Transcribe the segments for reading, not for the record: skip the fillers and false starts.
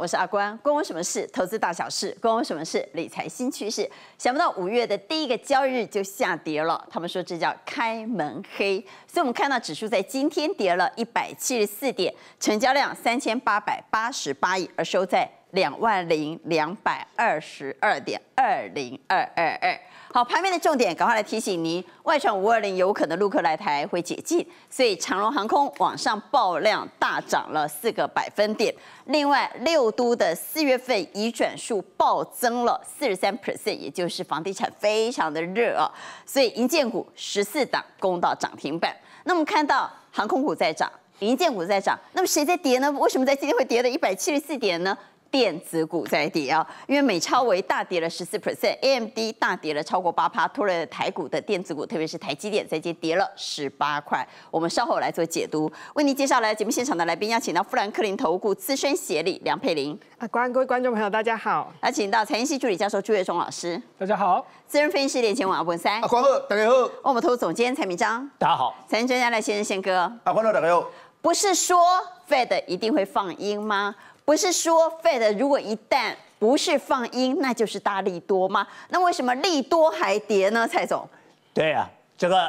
我是阿关，关我什么事？投资大小事，关我什么事？理财新趋势。想不到5月的第一个交易日就下跌了，他们说这叫开门黑。所以我们看到指数在今天跌了174点，成交量3888亿，而收在20222.20222。好，盘面的重点，赶快来提醒您，外传520有可能陆客来台会解禁，所以长荣航空往上爆量大涨了4个百分点。另外，6都的4月份移转数暴增了43%，也就是房地产非常的热啊，所以营建股14档攻到涨停板。那我们看到航空股在涨，营建股在涨，那么谁在跌呢？为什么在今天会跌了174点呢？电子股在跌啊，因为美超微大跌了14%，AMD 大跌了超过8%，拖累了台股的电子股，特别是台积电，在今天跌了18块。我们稍后来做解读。为您介绍来节目现场的来宾，邀请到富兰克林投顾资深协理梁佩玲。 各位观众朋友，大家好。 来请到财经系助理教授朱月忠老师。 大家好。 资深分析师连前网阿文三。 关好，大家好。 我们投资总监蔡明章。 大家好。 财经专家赖先生宪哥。 关好，大家好。 不是说 Fed 一定会放鹰吗？不是说 Fed 如果一旦不是放鹰，那就是大利多吗？那为什么利多还跌呢？蔡总， 对啊，这个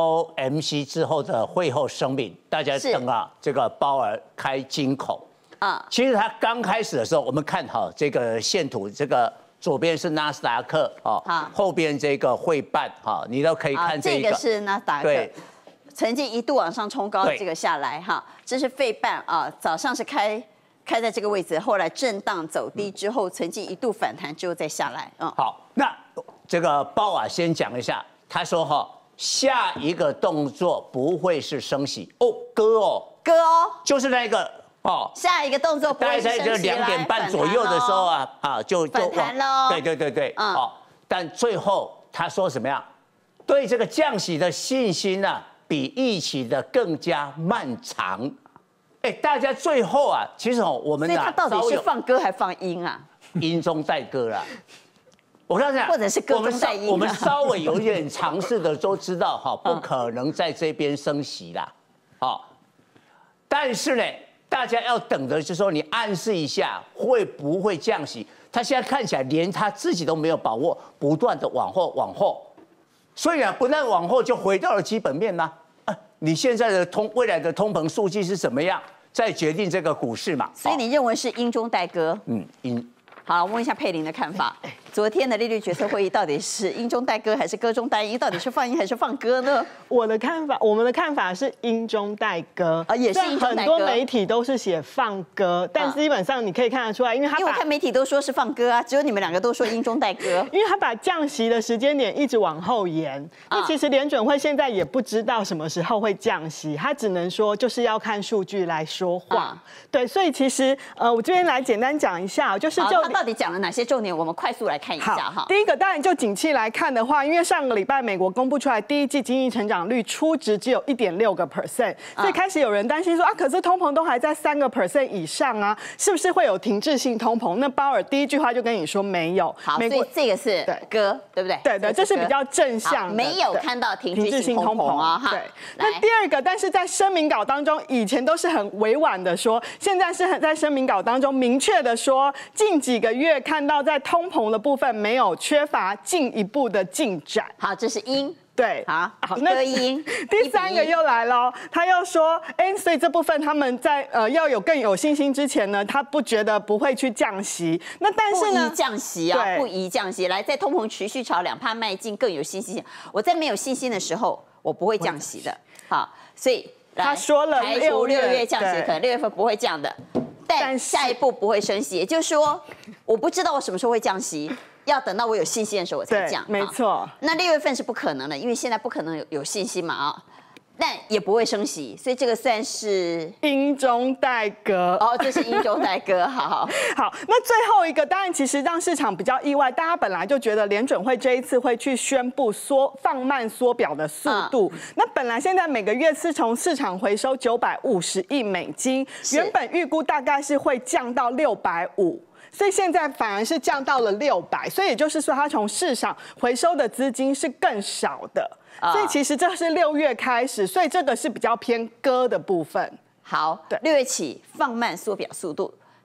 FOMC 之后的会后声明，大家等啊，这个鲍尔开金口啊。其实他刚开始的时候，我们看好这个线图，这个左边是纳斯达克啊，后边这个汇办哈，你都可以看这个是纳斯达克。对。曾经一度往上冲高，这个下来哈，这是费半啊，早上是开在这个位置，后来震荡走低之后，曾经一度反弹之后再下来。 好，那这个鲍尔先讲一下，他说哈，下一个动作不会是升息哦，哥哦，就是那个哦， 下一个动作不会是升息， 大概在这2点半左右的时候就反弹喽。 对，好，但最后他说什么样？对这个降息的信心呢？比预期的更加漫长，大家最后其实我们所以他到底是放歌还放鹰啊？ 鹰中带歌啦，我告诉你， 或者是歌中带鹰。 我们稍微有一点尝试的都知道不可能在这边升息啦，但是呢，大家要等的就是说你暗示一下会不会降息，他现在看起来连他自己都没有把握，不断的往后。所以不但往后就回到了基本面啦，你现在的未来的通膨数据是怎么样，再决定这个股市嘛。 所以你认为是鹰中带歌？ 鹰。 好，我问一下佩玲的看法。昨天的利率决策会议到底是鹰中带歌还是歌中带鹰？到底是放鹰还是放歌呢？ 我们的看法是鹰中带歌啊，也是鹰中带歌。 很多媒体都是写放歌，但基本上你可以看得出来，因为我看媒体都说是放歌啊，只有你们2个都说鹰中带歌。 因为他把降息的时间点一直往后延，因为其实联准会现在也不知道什么时候会降息，他只能说就是要看数据来说话。对，所以其实我这边来简单讲一下，就是他到底讲了哪些重点，我们快速来看一下哈。 第一个当然就景气来看的话，因为上个礼拜美国公布出来第一季经济成长率初值只有1.6%，所以开始有人担心说可是通膨都还在3% 以上啊，是不是会有停滞性通膨？那鲍尔第一句话就跟你说没有。 好，所以这个是歌，对不对？ 对，这是比较正向的， 没有看到停滞性通膨啊。 对，那第二个，但是在声明稿当中，以前都是很委婉的说，现在是在声明稿当中明确的说，近几个月看到在通膨的部分没有缺乏进一步的进展。 好，这是鹰。 对， 好，那鹰。 第3个又来了，他又说，所以这部分他们在要有更有信心之前呢，他不觉得不会去降息。那但是呢， 不宜降息啊，不宜降息。来，在通膨持续朝2%迈进，更有信心。我在没有信心的时候，我不会降息的。好，所以他说了 6月降息，可能6月份不会降的。但下一步不会升息，也就是说，我不知道我什么时候会降息，要等到我有信心的时候我才降。 没错。 那6月份是不可能的，因为现在不可能有信心嘛但也不会升息，所以这个算是鹰中带歌。 这是鹰中带歌。好， 那最后一个当然其实让市场比较意外，大家本来就觉得联准会这一次会去宣布放慢缩表的速度。那本来现在每个月是从市场回收950亿美金，原本预估大概是会降到650。所以现在反而是降到了600，所以也就是说，它从市场回收的资金是更少的。所以其实这是6月开始，所以这个是比较偏歌的部分。 好，6月起放慢缩表速度，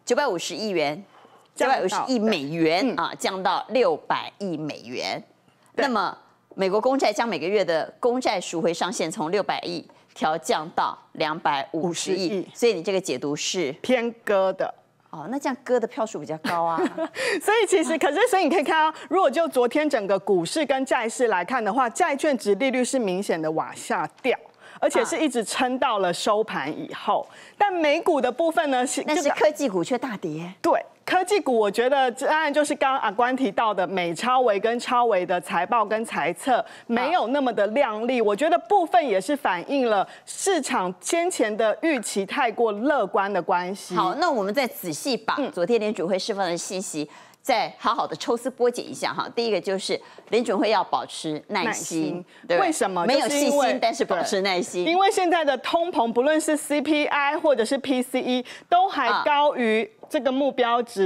950亿元，950亿美元啊，降到600亿美元。那么美国公债将每个月的公债赎回上限从600亿调降到250亿，所以你这个解读是偏鸽的。 哦，那这样鸽的票数比较高啊。 所以其实，所以你可以看到，如果就昨天整个股市跟债市来看的话，债券殖利率是明显的往下掉。而且是一直撑到了收盘以后，但美股的部分呢， 但是科技股却大跌。 对，科技股我觉得当然就是刚刚阿关提到的美超微跟超微的财报跟财测没有那么的亮丽，我觉得部分也是反映了市场先前的预期太过乐观的关系。 好，那我们再仔细把昨天联准会释放的信息再好好的抽丝剥茧一下哈。第一个就是联准会要保持耐心，对， 为什么？ 没有信心，但是保持耐心。 因为现在的通膨，不论是 CPI 或者是 PCE， 都还高于这个目标值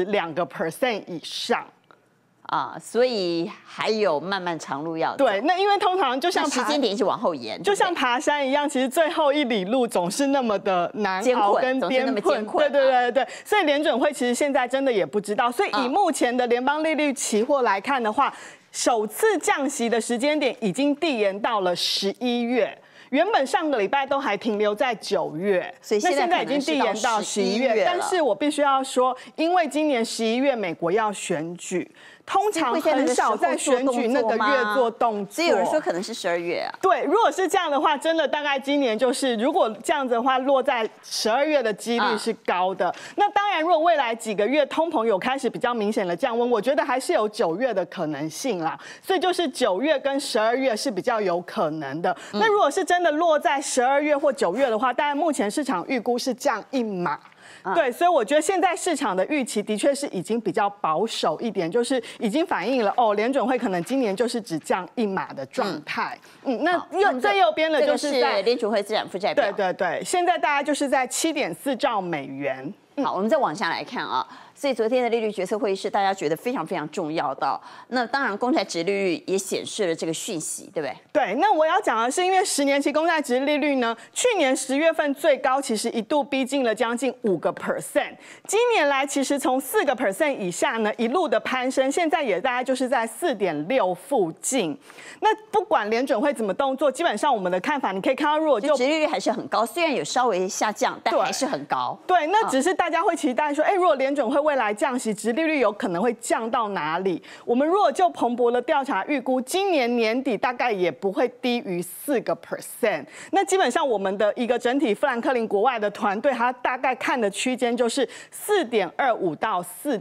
2% 以上。 所以还有漫漫长路要走。 对，那因为通常就像时间点一直往后延， 就像爬山一样，其实最后一里路总是那么的难熬跟艰困。对，所以联准会其实现在真的也不知道。所以以目前的联邦利率期货来看的话，首次降息的时间点已经递延到了11月。原本上个礼拜都还停留在9月， 所以现在已经递延到11月。但是我必须要说，因为今年11月美国要选举。通常很少在选举那个月做动作， 所以有人说可能是12月啊。 对，如果是这样的话，真的大概今年就是，如果这样子的话，落在12月的几率是高的。那当然，如果未来几个月通膨有开始比较明显的降温，我觉得还是有9月的可能性啦。所以就是9月跟12月是比较有可能的。那如果是真的落在12月或9月的话，当然目前市场预估是降1码。对，所以我觉得现在市场的预期的确是已经比较保守一点，就是已经反映了联准会可能今年就是只降1码的状态。那最右边的就是在联准会资产负债表。 对，现在大概就是在7.4兆美元。 好，我们再往下来看啊。所以昨天的利率决策会议是大家觉得非常非常重要的。那当然，公债殖利率也显示了这个讯息，对不对？ 对。那我要讲的是，因为10年期公债殖利率呢，去年10月份最高，其实一度逼近了将近5%。今年来，其实从4% 以下呢，一路的攀升，现在也大概就是在4.6附近。那不管联准会怎么动作，基本上我们的看法，你可以看到，如果就殖利率还是很高，虽然有稍微下降，但还是很高。 对，那只是大家会期待说，如果联准会未来降息，殖利率有可能会降到哪里？我们如果就彭博的调查预估，今年年底大概也不会低于4%。那基本上我们的一个整体富兰克林国外的团队，他大概看的区间就是4.25到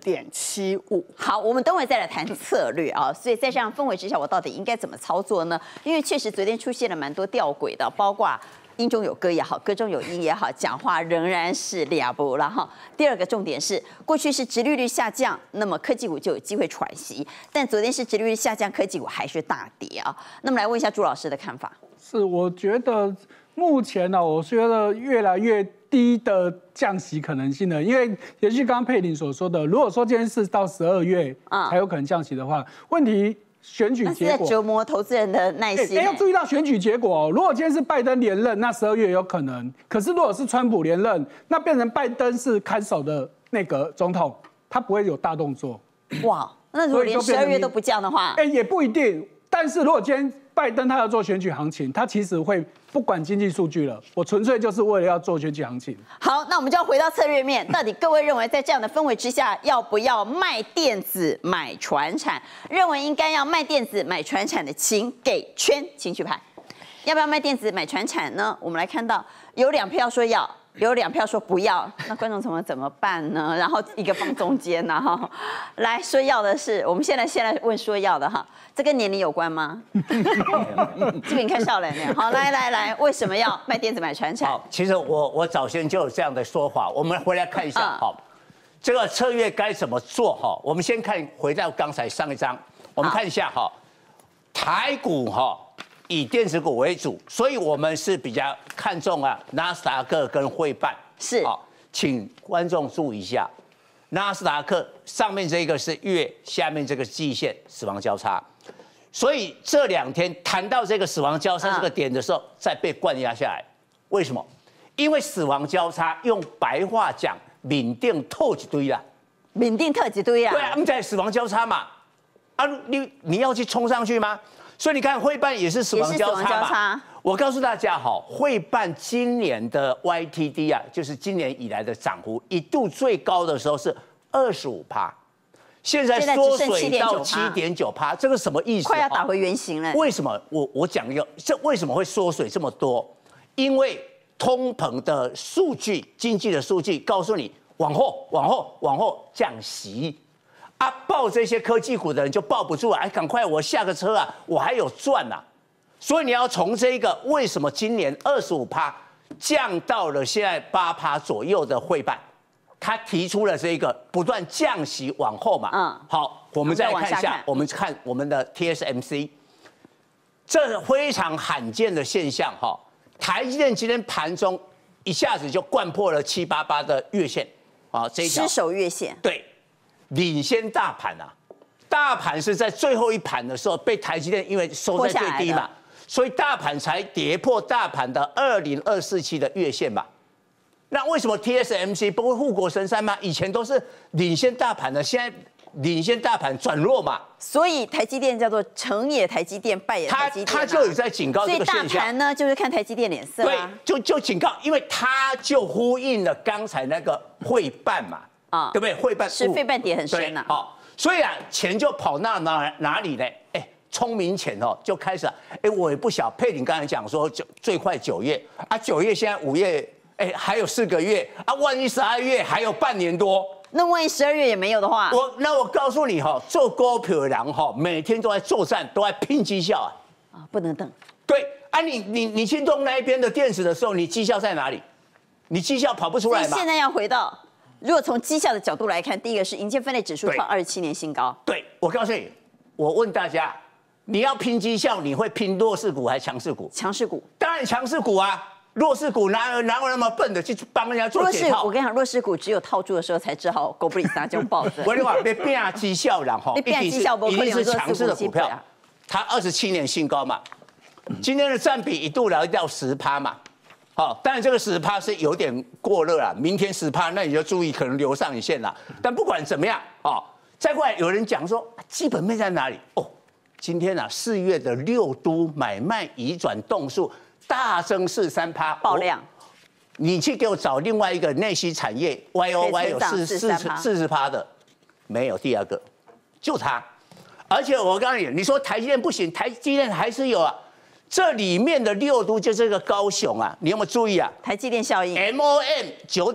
4.75。 好，我们等会再来谈策略啊。所以在这样氛围之下，我到底应该怎么操作呢？因为确实昨天出现了蛮多吊诡的，包括音中有歌也好，歌中有音也好，讲话仍然是俩不了哈。第二个重点是，过去是殖利率下降，那么科技股就有机会喘息，但昨天是殖利率下降，科技股还是大跌啊。那么来问一下朱老师的看法。 是，我觉得目前呢，我觉得越来越低的降息可能性呢，因为也是刚刚佩玲所说的，如果说今天是到12月才有可能降息的话，问题。选举结果在折磨投资人的耐心。 要注意到选举结果哦。如果今天是拜登连任，那12月有可能；可是如果是川普连任，那变成拜登是看守的那个总统，他不会有大动作。 哇，那如果连12月都不降的话， 也不一定。但是如果今天拜登他要做选举行情，他其实会不管经济数据了，我纯粹就是为了要做选举行情。 好，那我们就要回到策略面，到底各位认为在这样的氛围之下，要不要卖电子买传产？认为应该要卖电子买传产的，请给圈，请举牌。要不要卖电子买传产呢？我们来看到有2票说要。有2票说不要，那观众怎么办呢？然后一个放中间呢？哈，来说要的是，我们先来问说要的哈，这跟年龄有关吗？这边你看少年，好，来，为什么要卖电子买传产？ 好，其实我早先就有这样的说法，我们回来看一下，好，这个策略该怎么做哈？我们先回到刚才上一张，我们看一下哈，台股哈。以电子股为主，所以我们是比较看重纳斯达克跟汇办。 是， 好，请观众注意一下，纳斯达克上面这个是月，下面这个季线死亡交叉，所以这2天谈到这个死亡交叉这个点的时候，再被灌压下来。为什么？因为死亡交叉用白话讲， 缅甸透一堆啦， 缅甸特几堆啊？ 对啊，他们在死亡交叉嘛，啊，你要去冲上去吗？所以你看汇办也是死亡交叉嘛。我告诉大家哈，汇办今年的 YTD 啊，就是今年以来的涨幅，一度最高的时候是25%，现在缩水到7.9%，这个什么意思？ 快要打回原形了。 为什么？我讲一个，这为什么会缩水这么多？因为通膨的数据、经济的数据告诉你，往后降息。啊，抱这些科技股的人就抱不住了，哎，赶快我下个车啊，我还有赚啊，所以你要从这个为什么今年25%降到了现在8%左右的汇办，他提出了这个不断降息往后嘛，好，我们再看一下，我们看我们的 TSMC， 这非常罕见的现象哈，台积电今天盘中一下子就灌破了788的月线，啊，这一条失守月线， 对。领先大盘啊，大盘是在最后一盘的时候被台积电因为收在最低嘛，所以大盘才跌破大盘的2024期的月线嘛。那为什么 TSMC 不会护国神山吗？以前都是领先大盘的，现在领先大盘转弱嘛。 所以台积电叫做成也台积电，败也台积电， 他就有在警告这个现象。 所以大盘呢，就是看台积电脸色对，就警告，因为他就呼应了刚才那个汇办嘛。啊，对不对？汇办是汇办跌很深呐， 好，所以啊，钱就跑到哪里呢？哎，聪明钱哦，就开始，哎，我也不晓，佩玲刚才讲说最快9月啊，9月现在5月，哎，还有4个月啊，万一12月还有半年多， 那万一12月也没有的话， 我告诉你哈，做股票的人哈，每天都在作战，都在拼绩效啊， 不能等。 对啊，你去弄那一边的电子的时候，你绩效在哪里？你绩效跑不出来嘛？ 现在要回到。如果从绩效的角度来看，第一个是营建分类指数创27年新高。 对，我告诉你，我问大家，你要拼绩效，你会拼弱势股还是强势股？ 强势股， 当然强势股啊！弱势股哪有那么笨的去帮人家做解套？ 我跟你讲，弱势股只有套住的时候才只好狗不理撒就抱着。 我跟你讲，被变绩效然后，一定是强势的股票，它27年新高嘛，今天的占比一度来到10%嘛。好，当然这个10%是有点过热了，明天10%，那你就注意可能留上影线了。但不管怎么样，哦，再过来有人讲说基本面在哪里？哦，今天啊4月的6都买卖移转动数大增43%， 爆量。 你去给我找另外一个内需产业 YOY 有40%的，没有第二个，就它。而且我告诉你，你说台积电不行，台积电还是有啊。这里面的6都就这个高雄啊，你有没有注意啊？ 台积电效应 ，MOM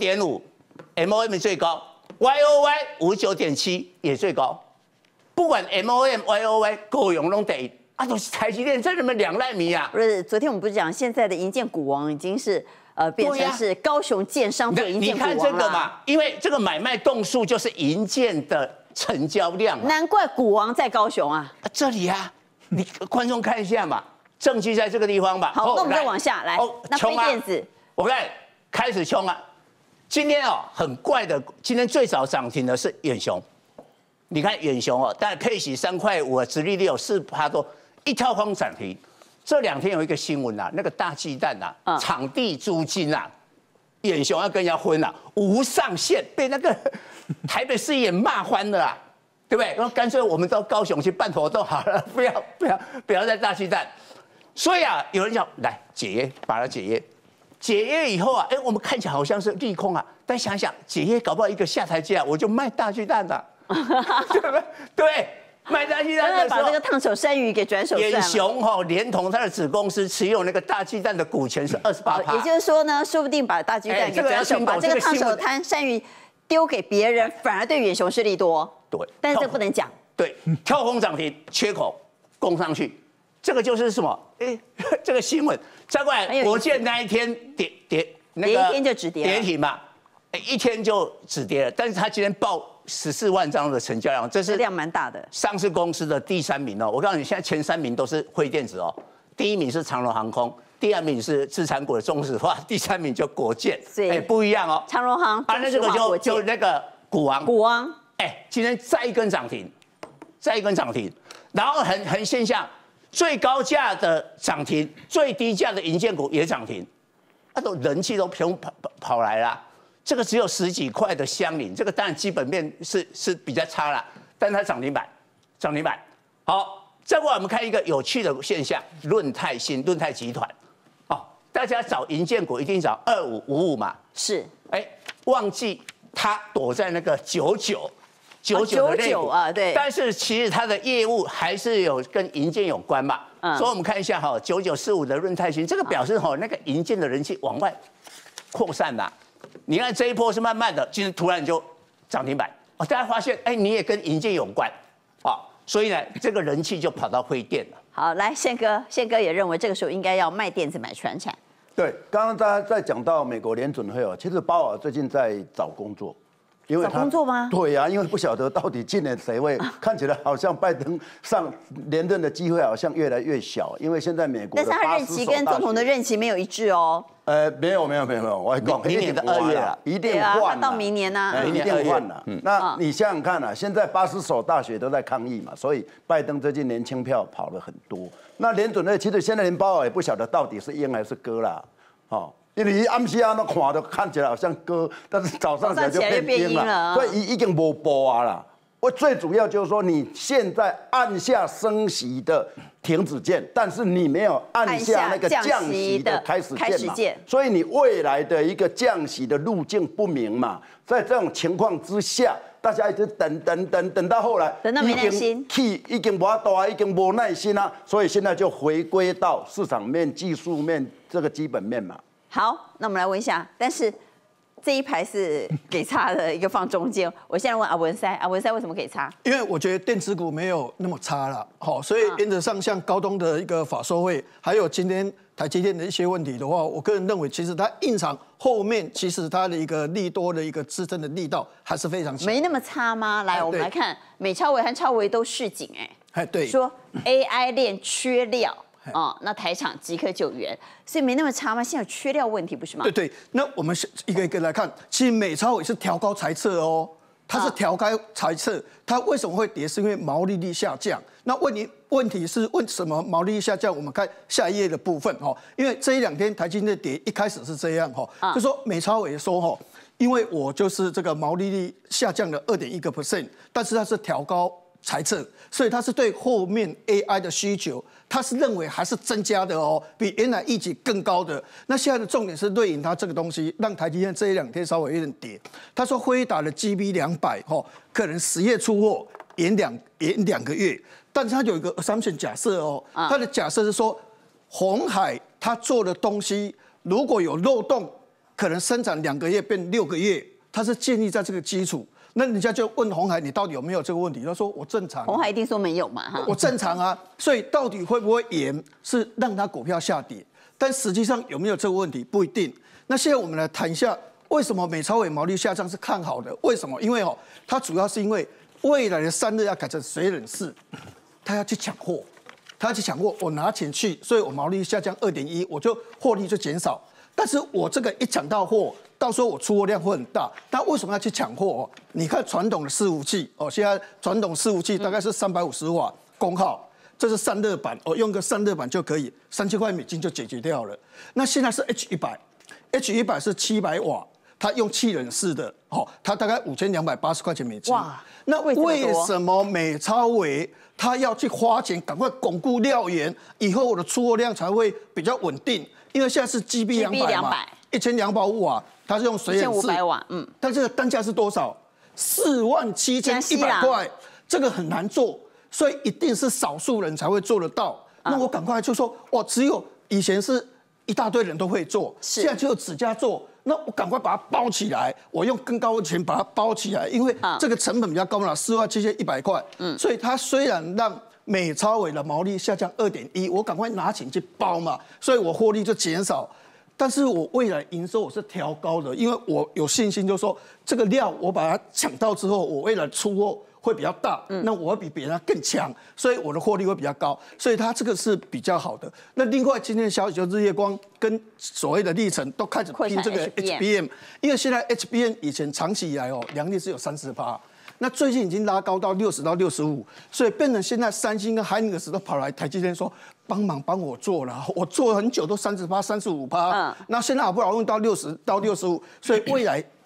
9.5，MOM 最高 ，YOY 59.7也最高。不管 MOM、YOY 高雄都得啊，都是台积电，这你们2奈米啊。 不是，昨天我们不是讲现在的营建股王已经是变成是高雄建商做营建股王了。 你看这个嘛，因为这个买卖栋数就是营建的成交量， 难怪股王在高雄啊。 这里啊，你观众看一下嘛。证据在这个地方吧。 好，那我们再往下来。那非电子， 我看开始冲啊！今天哦，很怪的，今天最早涨停的是远雄。你看远雄哦，但配息3.5块，殖利率有4%多，一跳空涨停。这2天有一个新闻啊，那个大巨蛋啊，场地租金啊，远雄要跟人家分啊，无上限，被那个台北市议员骂翻了啊，对不对？然后干脆我们到高雄去办活动好了，不要在大巨蛋。所以啊，有人讲来解约，把它解约。解约以后啊，哎，我们看起来好像是利空啊，但想想解约，搞不好一个下台阶啊，我就卖大巨蛋了，对不对？对，卖大巨蛋的时候， 把这个烫手山芋给转手远雄哈，连同他的子公司持有那个大巨蛋的股权是28%。 也就是说呢，说不定把大巨蛋给转手，把这个烫手山芋丢给别人，反而对远雄是利多。 对， 但是这不能讲。 对，跳空涨停，缺口攻上去。这个就是什么？哎，这个新闻，再过来，国建那一天跌那个一天就止跌跌停嘛，一天就止跌了。但是他今天报14万张的成交量，这是量蛮大的。 上市公司的第3名哦，我告诉你，现在前3名都是汇电子哦，第1名是长荣航空，第2名是资产股的中石化，第3名就国建，哎，不一样哦。 长荣航啊，那这个就那个股王，哎，今天再一根涨停，然后很现象。最高价的涨停，最低价的营建股也涨停，那都人气都跑来了。 这个只有10几块的相邻，这个当然基本面是比较差啦，但是它涨停板。好，再过来我们看一个有趣的现象，润泰集团，大家找银建股一定找2555嘛， 是， 忘记它躲在那个99的类股啊，对， 但是其实它的业务还是有跟银建有关嘛，所以我们看一下9945的润泰新，这个表示那个银建的人气往外扩散啦。你看这一波是慢慢的，今天突然就涨停板，大家发现你也跟银建有关所以呢，这个人气就跑到辉电了。 好，来宪哥也认为这个时候应该要卖电子买传产。 对，刚刚大家在讲到美国联准会其实鲍尔最近在找工作。因为找工作吗？ 对呀，因为不晓得到底今年谁会，看起来好像拜登上连任的机会好像越来越小，因为现在美国但是他任期跟总统的任期没有一致哦。 没有，我讲明年的2月了， 一定换到明年呢， 一定换了。那你想想看现在80所大学都在抗议嘛，所以拜登最近年轻票跑了很多。那联准会其实现在连鲍尔也不晓得到底是鹰还是鸽啦，因为暗时啊，看都看起来好像鸽，但是早上起来就变鹰了，所以已经没播啊啦。我最主要就是说，你现在按下升息的停止键，但是你没有按下那个降息的开始键嘛，所以你未来的一个降息的路径不明嘛。在这种情况之下，大家一直等到后来， 等到没耐心， 已经没大，已经没耐心啊，所以现在就回归到市场面、技术面这个基本面嘛。 好，那我们来问一下，但是这一排是给差的，一个放中间。我现在问阿文塞，阿文塞为什么给差？ 因为我觉得电子股没有那么差了，所以原则上像高通的一个法说会，还有今天台积电的一些问题的话，我个人认为其实它印厂后面其实它的一个利多的一个支撑的力道还是非常强， 没那么差吗？来，我们来看美超微和超微都示警， 对， 说 AI 链缺料。那台厂即刻救援，所以没那么差吗？现在有缺料问题不是吗？ 对，那我们一个一个来看，其实美超微是调高财测哦，它是调高财测，它为什么会跌？是因为毛利率下降。那问题是为什么毛利率下降？我们看下一页的部分因为这一2天台积电跌，一开始是这样就说美超微说因为我就是这个毛利率下降了2.1%，但是它是调高财测，所以它是对后面 AI 的需求，它是认为还是增加的比原来预期更高的。那现在的重点是对应它这个东西，让台积电这一2天稍微有点跌。他说辉达的 GB200可能10月出货延2个月，但是他有一个 assumption 假设他的假设是说鸿海他做的东西如果有漏洞，可能生产2个月变6个月，他是建立在这个基础。那人家就问鸿海，你到底有没有这个问题？他说我正常。 鸿海一定说没有嘛， 我正常啊。所以到底会不会延，是让它股票下跌，但实际上有没有这个问题不一定。那现在我们来谈一下，为什么美超微毛利下降是看好的？为什么？因为它主要是因为未来的散热要改成水冷式，它要去抢货，我拿钱去，所以我毛利下降2.1，我就获利就减少。但是我这个一抢到货，到时候我出货量会很大。那为什么要去抢货你看传统的伺服器现在传统伺服器大概是350瓦功耗，这是散热板用个散热板就可以，3000块美金就解决掉了。那现在是 H100 是700瓦，它用气冷式的它大概5280块钱美金。哇，那为什么美超微它要去花钱，赶快巩固料源，以后我的出货量才会比较稳定？因为现在是 GB200 嘛，1250瓦，它是用水冷式 ，1500瓦， 但这个单价是多少？47100块，这个很难做，所以一定是少数人才会做得到。那我赶快就说，只有以前是一大堆人都会做，现在只有几家做，那我赶快把它包起来，我用更高的钱把它包起来，因为这个成本比较高嘛，47100块，所以它虽然让美超微的毛利下降2.1，我赶快拿钱去包嘛，所以我获利就减少。但是我未来营收我是调高的，因为我有信心，就是说这个料我把它抢到之后，我未来出货会比较大，那我会比别人更强，所以我的获利会比较高，所以它这个是比较好的。那另外今天的消息就是日月光跟所谓的力成都开始拼这个 HBM， 因为现在 HBM 以前长期以来良率是有30%。那最近已经拉高到60到65，所以变成现在三星跟海尼克斯都跑来台积电说帮我做了，我做了很久都30%、35%，那现在好不容易到60到65，所以未来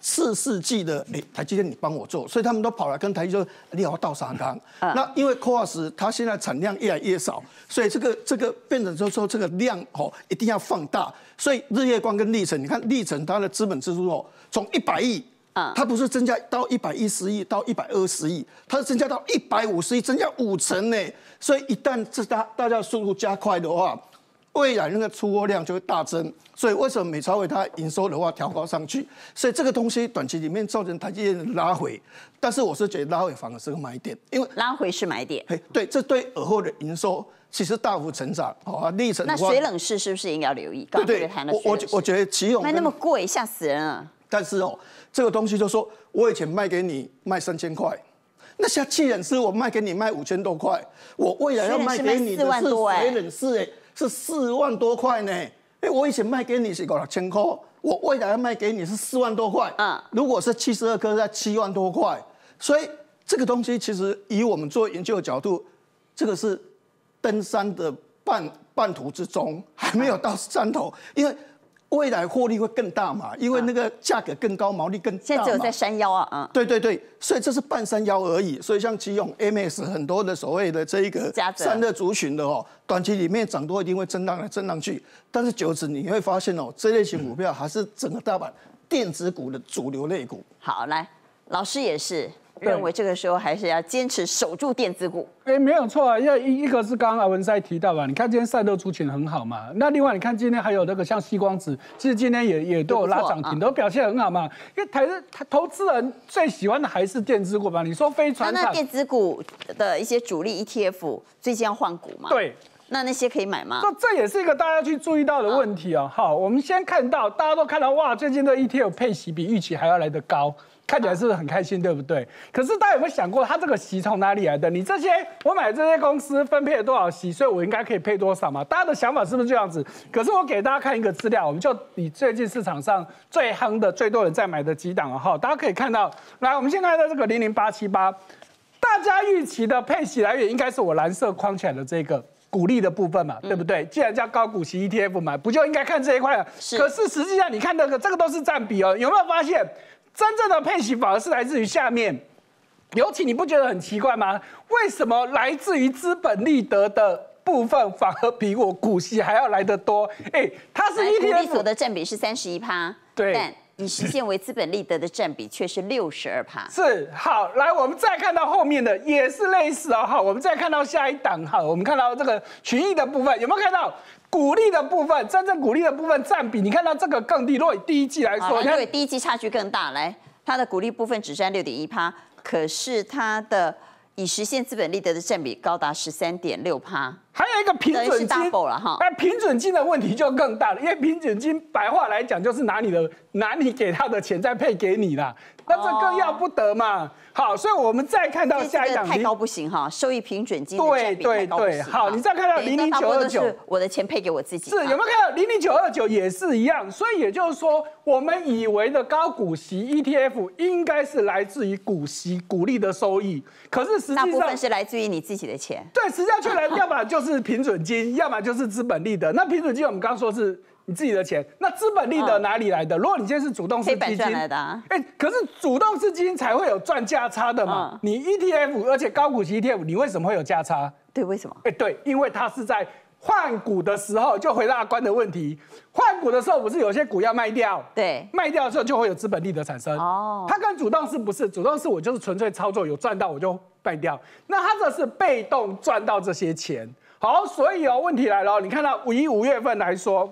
4世纪的台积电你帮我做，所以他们都跑来跟台积电说你要倒沙缸。那因为 CoWoS 它现在产量越来越少，所以这个变成就是说这个量一定要放大。所以日月光跟力成，你看力成它的资本支出从100亿。它不是增加到110亿到120亿，它是增加到150亿，增加5成呢。所以一旦大家速度加快的话，未来那个出货量就会大增。所以为什么美超微它营收的话调高上去？所以这个东西短期里面造成台积电的拉回，但是我是觉得拉回反而是个买点，因为拉回是买点。 对，这对尔后的营收其实大幅成长。历程那水冷式是不是应该要留意？ 对，我觉得奇鋰卖那么贵，吓死人了。 但是这个东西就说，我以前卖给你卖3000块，那现在气冷式我卖给你卖5000多块，我未来要卖给你的是水冷式是4万多块呢。我以前卖给你是6000块，我未来要卖给你是4万多块。如果是72颗在7万多块，所以这个东西其实以我们做研究的角度，这个是登山的半途之中，还没有到山头，因为未来获利会更大嘛，因为那个价格更高，毛利更大嘛。 现在只有在山腰啊， 对，所以这是半山腰而已。所以像奇鋰、MS 很多的所谓的这一个散热族群的短期里面涨多一定会震荡来震荡去，但是久之你会发现这类型股票还是整个大盘电子股的主流类股。 好，来，老师也是认为这个时候还是要坚持守住电子股。 没有错啊，因为一个是刚刚阿文塞提到吧，你看今天散热族群很好嘛，那另外你看今天还有那个像矽光子，其实今天也都有拉涨停，都表现很好嘛。因为台投资人最喜欢的还是电子股嘛，你说非传产， 那电子股的一些主力 ETF 最近要换股嘛？ 对。 那些可以买吗？ 这也是一个大家去注意到的问题哦。好，我们先看到大家都看到哇，最近的 ETF 配息比预期还要来得高，看起来是不是很开心，对不对？可是大家有没有想过，它这个息从哪里来的？你这些我买这些公司分配了多少息，所以我应该可以配多少嘛？大家的想法是不是这样子？可是我给大家看一个资料，我们就以最近市场上最夯的、最多人在买的几档哈，大家可以看到，来，我们先看到这个00878，大家预期的配息来源应该是我蓝色框起来的这个。股利的部分嘛，对不对？既然叫高股息 ETF 买，不就应该看这一块了？可是实际上你看这个都是占比哦，有没有发现真正的配息反而是来自于下面？尤其你不觉得很奇怪吗？为什么来自于资本利得的部分反而比我股息还要来得多？它是 ETF 股利所得占比是31%， 对， 但以实现为资本利得的占比却是62%。 是，好，来，我们再看到后面的也是类似哦。好，我们再看到下一档，好，我们看到这个群益的部分，有没有看到股利的部分？真正股利的部分占比，你看到这个更低。如果以第一季来说， 对，第一季差距更大。来，它的股利部分只占6.1%，可是它的以实现资本利得的占比高达13.6%。 还有一个平准金，那平准金的问题就更大了，因为平准金白话来讲就是拿你给他的钱再配给你啦，那这更要不得嘛。好，所以我们再看到下一档太高不行哈，收益平准金的占比太高不行。 好，你再看到00929， 我的钱配给我自己。 是，有没有看到00929也是一样？所以也就是说，我们以为的高股息 ETF 应该是来自于股息股利的收益，可是实际上大部分是来自于你自己的钱。 对，实际上却来，要么就是平准金，要么就是资本利得。那平准金我们刚刚说是你自己的钱，那资本利得哪里来的？如果你今天是主动式基金来的啊， 可是主动式基金才会有赚价差的嘛。你 ETF 而且高股息 ETF， 你为什么会有价差？ 对，为什么？ 对，因为它是在换股的时候，就回答关的问题。换股的时候不是有些股要卖掉？ 对， 卖掉的时候就会有资本利得产生。它跟主动式不是，主动式我就是纯粹操作，有赚到我就卖掉。那它这是被动赚到这些钱。好，所以问题来了，你看到以5月份来说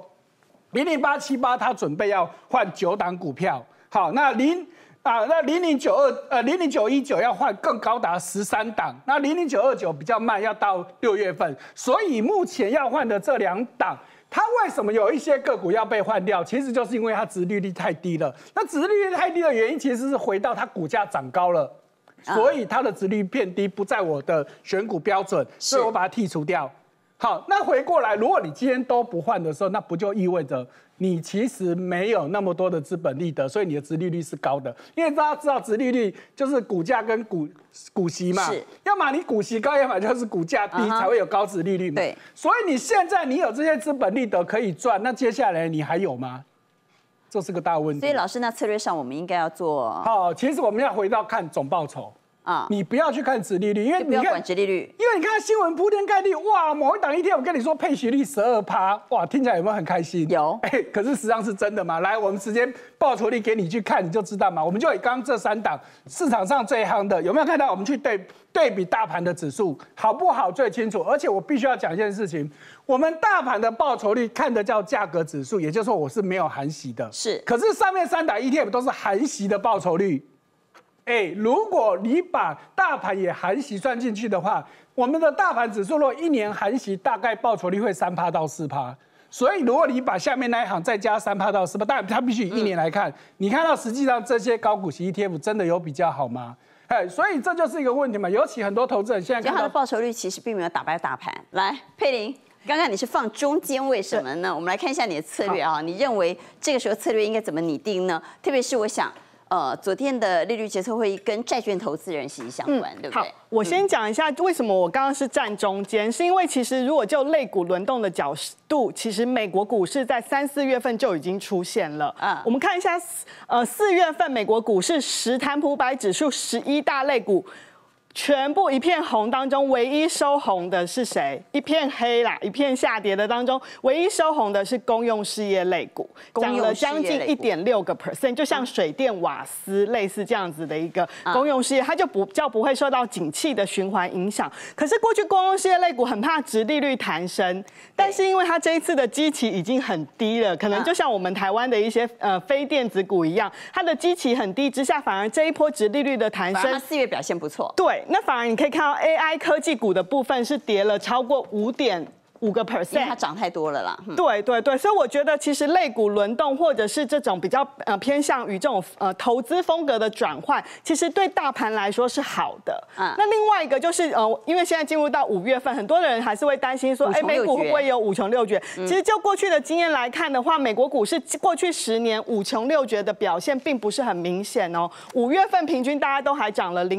，00878它准备要换9档股票。好，那00919要换更高达13档，那00929比较慢，要到6月份。所以目前要换的这2档，它为什么有一些个股要被换掉？其实就是因为它殖利率太低了。那殖利率太低的原因，其实是回到它股价涨高了。所以它的殖利率偏低，不在我的选股标准，所以我把它剔除掉。好，那回过来，如果你今天都不换的时候，那不就意味着你其实没有那么多的资本利得，所以你的殖利率是高的。因为大家知道，殖利率就是股价跟股息嘛，要么你股息高，要么就是股价低，才会有高殖利率嘛。 对， 所以你现在你有这些资本利得可以赚，那接下来你还有吗？ 这是个大问题。 所以老师，那策略上我们应该要做好，其实我们要回到看总报酬。你不要去看殖利率，因为不要管殖利率， 因为你看新闻铺天盖地，哇，某一档一天我跟你说配息率12%，哇，听起来有没有很开心？ 有， 可是实际上是真的嘛？来，我们直接报酬率给你去看，你就知道嘛。我们就以刚刚这3档市场上最夯的，有没有看到？我们去对比大盘的指数好不好最清楚。而且我必须要讲一件事情，我们大盘的报酬率看的叫价格指数，也就是说我是没有含息的。 是， 可是上面3档 ETF 都是含息的报酬率。如果你把大盘也含息算进去的话，我们的大盘指数若1年含息，大概报酬率会3%到4%。所以如果你把下面那一行再加3%到4%，当然它必须以1年来看，你看到实际上这些高股息 ETF 真的有比较好吗？所以这就是一个问题嘛。尤其很多投资人现在看到它的报酬率其实并没有打败大盘。来，佩玲，刚刚你是放中间，为什么呢？我们来看一下你的策略啊，你认为这个时候策略应该怎么拟定呢？特别是我想。昨天的利率决策会议跟债券投资人息息相关，对不对？ 好，我先讲一下为什么我刚刚是站中间，是因为其实如果就类股轮动的角度，其实美国股市在3、4月份就已经出现了。我们看一下，4月份美国股市10摊普百指数11大类股。全部一片红当中，唯一收红的是谁？一片黑啦，一片下跌的当中，唯一收红的是公用事业类股，涨了将近1.6%，就像水电、瓦斯类似这样子的一个公用事业，它就比较不会受到景气的循环影响。可是过去公用事业类股很怕殖利率弹升，但是因为它这一次的基期已经很低了，可能就像我们台湾的一些非电子股一样，它的基期很低之下，反而这一波殖利率的弹升， 它4月表现不错。 对。那反而你可以看到 AI 科技股的部分是跌了超过5.5%， 因为它涨太多了啦。 对，所以我觉得其实类股轮动或者是这种比较偏向于这种投资风格的转换，其实对大盘来说是好的。那另外一个就是因为现在进入到5月份，很多人还是会担心说，美股会不会有5穷6绝？其实就过去的经验来看的话，美国股市过去10年5穷6绝的表现并不是很明显哦。5月份平均大家都还涨了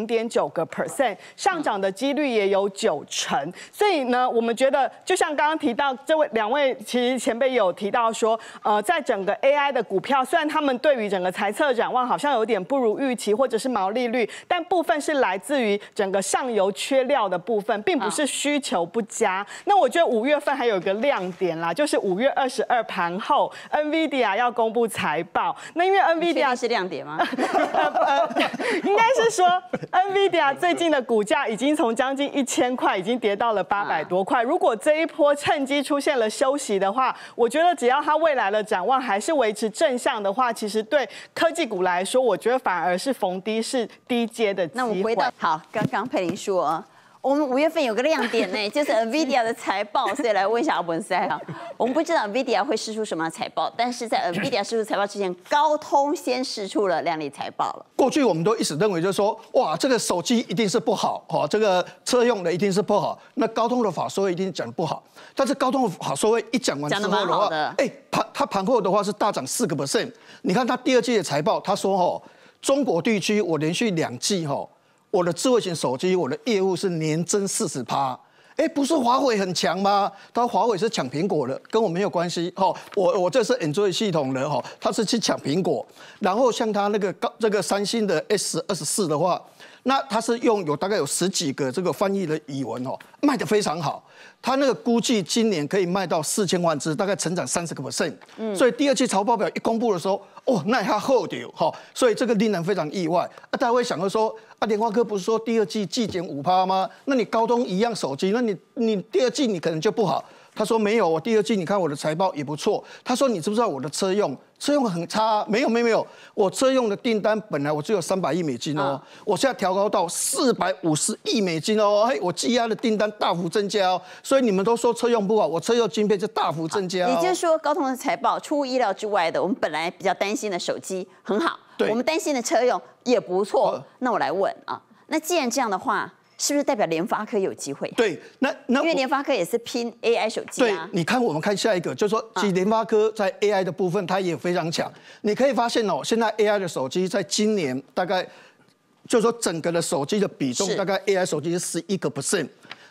0.9%，上涨的几率也有90%。所以呢，我们觉得就像刚刚提到2位，其实前辈有提到说，在整个 AI 的股票，虽然他们对于整个财测展望好像有点不如预期，或者是毛利率，但部分是来自于整个上游缺料的部分，并不是需求不佳。那我觉得5月份还有一个亮点啦，就是5月22盘后 ，NVIDIA 要公布财报。那因为 NVIDIA 是亮点吗？ 应该是说 NVIDIA 最近的股价已经从将近1000块，已经跌到了800多块。如果这一波趁机出现了休息的话，我觉得只要它未来的展望还是维持正向的话，其实对科技股来说，我觉得反而是逢低是低阶的机会。 那我回到好，刚刚佩玲说，我们5月份有个亮点呢，就是 NVIDIA 的财报，所以来问一下阿文塞哈。我们不知道 NVIDIA 会释出什么财报，但是在 NVIDIA 释出财报之前，高通先释出了亮丽财报了。 过去我们都一直认为就是说，哇，这个手机一定是不好，这个车用的一定是不好，那高通的法说会一定讲不好。但是高通的法说会一讲完之后的话，它盘后的话是大涨4%。你看它第2季的财报，他说中国地区我连续2季我的智慧型手机，我的业务是年增40%。不是华为很强吗？他华为是抢苹果的，跟我没有关系。我这是 Android 系统的他是去抢苹果。然后像他这个三星的 S24的话，那他是大概有10几个这个翻译的语文卖得非常好。他那个估计今年可以卖到4000万只，大概成长30%。所以第2季财报表一公布的时候，那它后掉所以这个令人非常意外。大家会想到说，联发科不是说第2季季减5%吗？那你高通一样手机，那你第2季你可能就不好。他说没有，我第2季你看我的财报也不错。他说你知不知道我的车用很差？没有，我车用的订单本来我只有300亿美金我现在调高到450亿美金我积压的订单大幅增加所以你们都说车用不好，我车用晶片就大幅增加也就是说，高通的财报出乎意料之外的，我们本来比较担心的手机很好，我们担心的车用也不错。那我来问那既然这样的话，是不是代表联发科有机会？ 对，那因为联发科也是拼 AI 手机对，你看我们看下一个，就是说，其实联发科在 AI 的部分它也非常强。你可以发现现在 AI 的手机在今年大概，就是说整个的手机的比重大概 AI 手机是11%。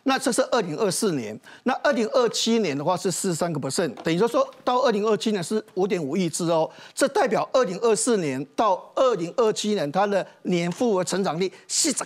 那这是2024年，那2027年的话是43%，等于说到2027年是5.5亿只哦，这代表2024年到2027年它的年复合成长率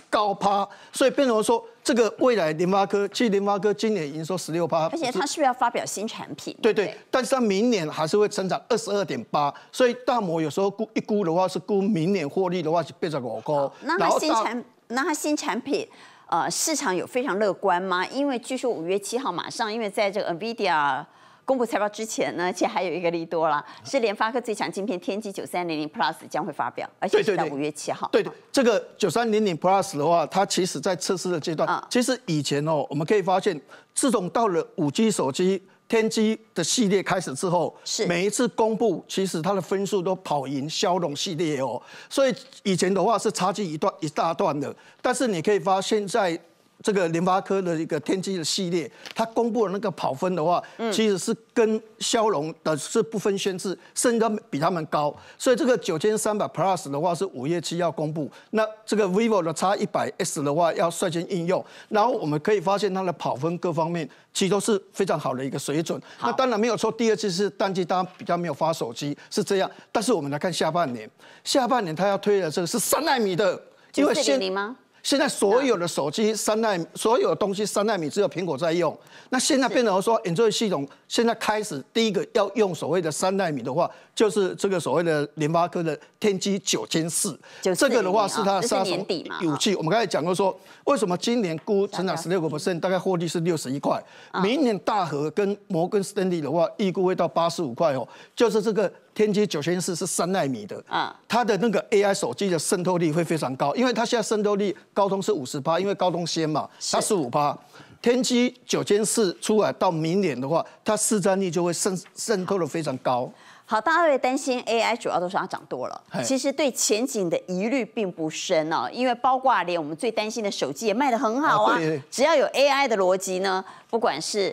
49%，所以变成说这个未来联发科，其实联发科今年营收16%， 而且它是不是要发表新产品？ 对，但是它明年还是会成长22.8%，所以大摩有时候估的话是估明年获利的话是85块。 那它新产品。市场有非常乐观吗？因为据说5月7号马上，因为在这个 NVIDIA 公布财报之前呢，其实还有一个利多啦，是联发科最强晶片天玑9300 Plus 将会发表，而且是在5月7号。 对，这个9300 Plus 的话，它其实在测试的阶段，其实以前我们可以发现，自从到了5G 手机。天玑的系列开始之后，每一次公布，其实它的分数都跑赢骁龙系列哦，所以以前的话是差距一大段的，但是你可以发现在这个联发科的一个天玑的系列，它公布的那个跑分的话，其实是跟骁龙的是不分轩轾，甚至比他们高。所以这个9300 Plus 的话是5月7号公布，那这个 vivo 的 X100S 的话要率先应用，然后我们可以发现它的跑分各方面其实都是非常好的一个水准。那当然没有错，第二季是淡季，大家比较没有发手机是这样，但是我们来看下半年，它要推的这个是3奈米的， 因为9400吗？ 现在所有的手机3奈米，所有的东西3奈米只有苹果在用。那现在变成说 Android 系统现在开始第一个要用所谓的3奈米的话，就是这个所谓的联发科的天玑9004，这个的话是它的杀手武器。我们刚才讲过说，为什么今年估成长16%，大概获利是61块，明年大和跟摩根斯丹利的话预估会到85块哦，就是这个。天玑9004是3奈米的，它的那个 AI 手机的渗透率会非常高，因为它现在渗透率高通是50%，因为高通先嘛，它15%。天玑9004出来到明年的话，它市占率就会渗透的非常高。 好，大家会担心 AI 主要都是它涨多了，其实对前景的疑虑并不深哦，因为包括连我们最担心的手机也卖得很好啊，只要有 AI 的逻辑呢，不管是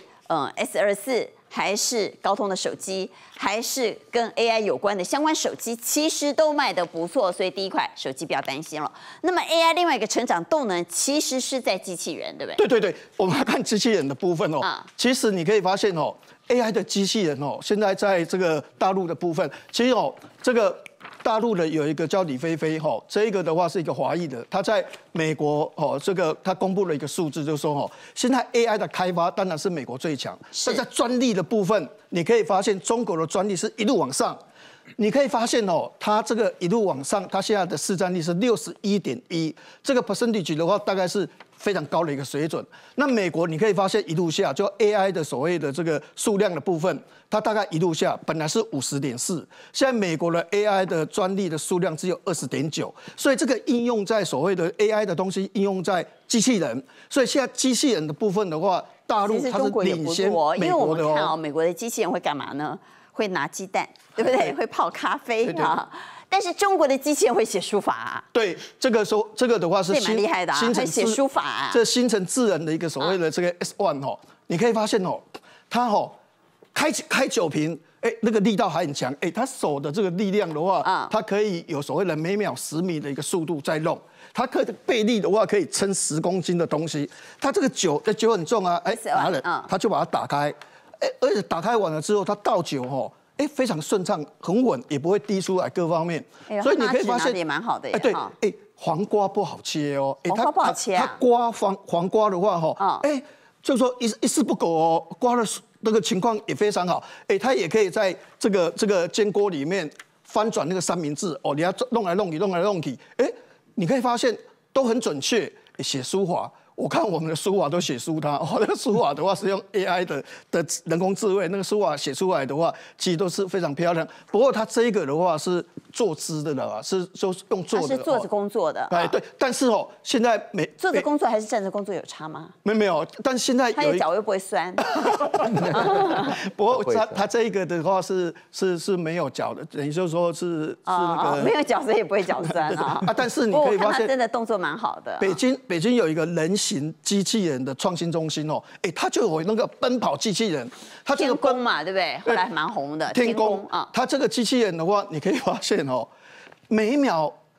S24。还是高通的手机，还是跟 AI 有关的相关手机，其实都卖得不错，所以第一块手机不要担心了。那么 AI 另外一个成长动能其实是在机器人，对不对？ 对，我们来看机器人的部分其实你可以发现AI 的机器人现在在这个大陆的部分，其实这个。大陆的有一个叫李飞飞这个的话是一个华裔的，他在美国这个他公布了一个数字，就是说现在 AI 的开发当然是美国最强，但在专利的部分，你可以发现中国的专利是一路往上。你可以发现它这个一路往上，它现在的市占率是61.1%，这个 percentage 的话大概是非常高的一个水准。那美国你可以发现一路下，就 AI 的所谓的这个数量的部分，它大概一路下，本来是50.4，现在美国的 AI 的专利的数量只有20.9，所以这个应用在所谓的 AI 的东西应用在机器人，所以现在机器人的部分的话，大陆它是领先美国的因为我们看美国的机器人会干嘛呢？会拿鸡蛋，对不对？会泡咖啡啊。但是中国的机器人会写书法啊。 对，这个的话是蛮厉害的啊，会写书法啊。 这新城智人的一个所谓的这个 S1你可以发现它开酒瓶，那个力道还很强，它手的这个力量的话，它可以有所谓的每秒10米的一个速度在弄。它可以背力的话，可以撑10公斤的东西。它这个酒很重啊，拿了，它就把它打开。而且打开完了之后，它倒酒非常顺畅，很稳，也不会滴出来各方面。所以你可以发现也蛮好的耶。 对，黄瓜不好切黄瓜不好切啊。 它刮黄瓜的话就是说一丝不苟刮的那个情况也非常好。它也可以在这个煎锅里面翻转那个三明治你要弄来弄去，你可以发现都很准确。写书法。我看我们的书法都写输它，那个书法的话是用 AI 的人工智慧，那个书法写出来的话，其实都是非常漂亮。不过它这个的话是坐姿的了，是就是用坐的。 它是坐着工作的。 对，但是现在坐着工作还是站着工作有差吗？ 没有，但是现在他的脚又不会酸。 不过它这个的话是没有脚的，等于就是说是那个没有脚所以也不会脚酸啊。 但是你可以发现， 他真的动作蛮好的。 北京有一个人形机器人的创新中心它就有那个奔跑机器人，它这个天宫嘛，对不对？后来蛮红的。 天宫啊，它这个机器人的话，你可以发现每秒